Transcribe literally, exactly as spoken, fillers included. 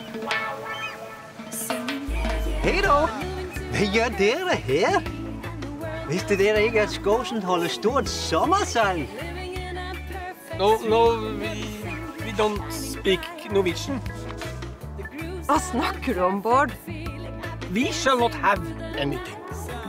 Hej då! Hvad gør dere her? Vidste dere ikke, at Skovsen holder stort sommersang? No, no, we, we don't speak Norwegian. Hva snakker du om, Bård? We shall not have anything.